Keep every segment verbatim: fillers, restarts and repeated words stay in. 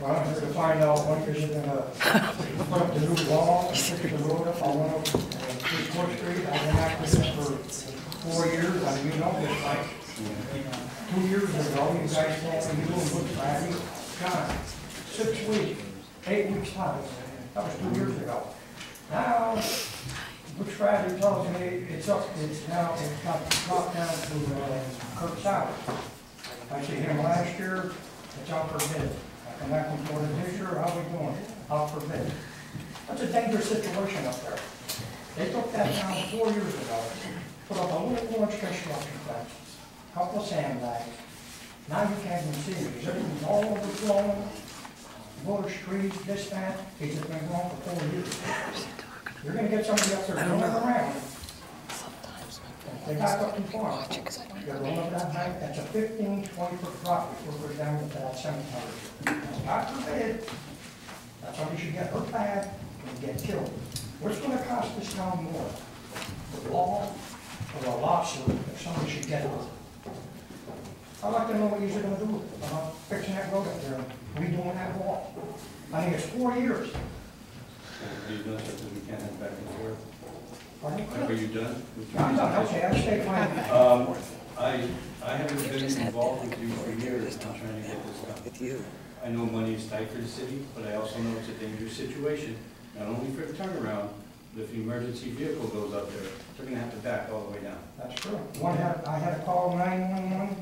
Well, I'm here to find out when you're gonna put up the new wall, fix the road up, I went up to East Fourth Street, I've been active for four years, I mean, you know, it's like, two years ago, you guys told me you were Wilkes-Barre, John, six weeks, eight weeks time, that was two years ago. Now, Wilkes-Barre tells me it's up, it's now, it's got dropped down to, uh, Kirk South. I see him last year, it's out for bid. I come back before the this year, how we doing? Out for bid. That's a dangerous situation up there. They took that down four years ago, put up a little orange construction fence, couple of sandbags. Now you can't even see it, everything's all overflowing, water streets, this, that, it's just been going for four years. You're gonna get somebody up there running around. They back up too far. They're going up that height, that's a fifteen, twenty foot drop before we're down to that cemetery. God forbid, that somebody should get hurt bad and get killed. What's gonna cost this town more? The law or a lawsuit if somebody should get hurt? I'd like to know what you're gonna do about fixing that road up there and redoing that wall. I think it's four years. Are you done so we can't head back and forth? Pardon? Are you done? I'm done, okay, I'll stay quiet. Um, I, I haven't been involved with you for years, I'm trying to get this done. With you. I know money is tight for the city, but I also know it's a dangerous situation, not only for the turnaround, but if the emergency vehicle goes up there, they're gonna have to back all the way down. That's true. One had, I had a call nine one one,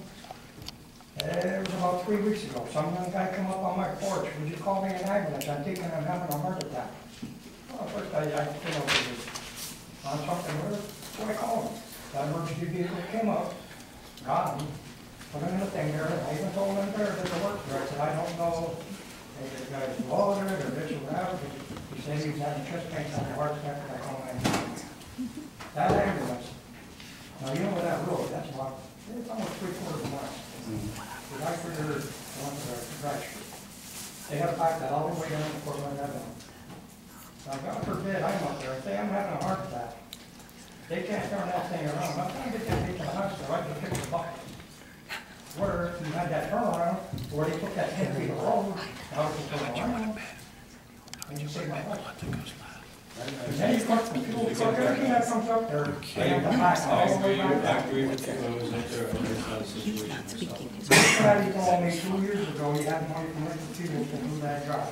it was about three weeks ago. Some young guy come up on my porch, would you call me an ambulance? I'm thinking I'm having a heart attack. Well, first I, I, you know, it was on something, so I called him. That emergency vehicle came up, got him, put him in the thing there, I even told him there that the work there. I said, I don't know if the guy's loaded or this or that. He said he was having chest pain, having a heart attack, and I called him. That ambulance, now you know where that road, that's about, it's almost three quarters of a mile. The guy for your, one of the right street. They have to back that all the way down, of course, like that down. Now, God forbid, I'm up there, and say I'm having a heart attack. They can't turn that thing around. I'm trying to get that thing to the hospital, I can fix the bucket. Where you had that turnaround, where they took that ten feet of road, now it's going around. And you say, my life. And then you cut the fuel truck, everything that comes up there, they have to back I all the way agree, around. I agree with you, I was up there, I understand the situation myself. Somebody told me two years ago, you had money from Lincoln Fuel to do that job.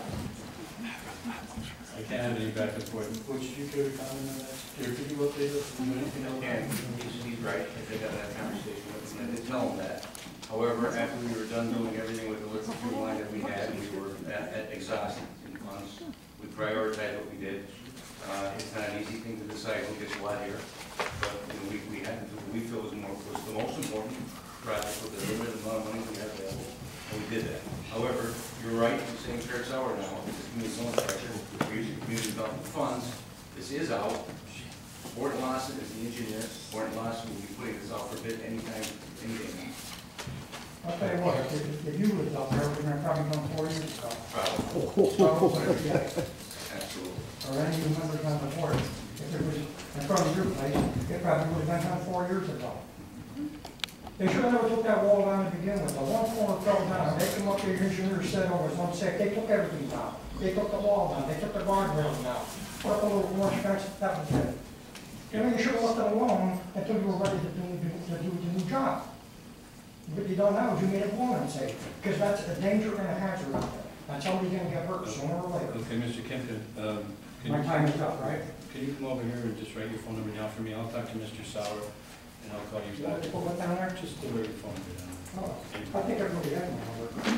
I can't have any back and forth. Which did you care to comment on that? Care to you update us? Do anything else? Yeah, he's, he's right, I think I had that conversation with him, I did tell him that. However, after we were done doing everything with the liquid fuel line that we had, we were at, at exhausted in funds. We prioritized what we did. Uh, it's not an easy thing to decide who gets what here, but you know, we, we had to do what we feel was, more, was the most important project with the limited amount of money we had available, and we did that. However, you're right, you're saying fair hour now, it's community so much pressure, we're using community development funds, this is out. Gordon Lawson is the engineer, Gordon Lawson will be putting this out for bid anytime, anything. I'll tell you what, if, if you lived up there, we're gonna probably come four years ago. Probably. Probably, yeah. Absolutely. Or any of the members on the board. If it was in front of your place, it probably would have been done four years ago. They should have never took that wall down to begin with. The one corner fell down. They come up here, your engineer said, oh, it was one sec. They took everything down. They took the wall down. They took the guardrails down. Put up a little orange fence, that was it. You know, you should have left it alone until you were ready to do, to do the new job. What you don't know is you made it more unsafe, because that's a danger and a hazard out there. And somebody's gonna get hurt sooner or later. Okay, Mister Kempton, um, can My you, time is up, right? can you come over here and just write your phone number down for me? I'll talk to Mister Sauer, and I'll call you You want back. to put what down there? Just to write your phone number down. Oh, I think everybody has my number.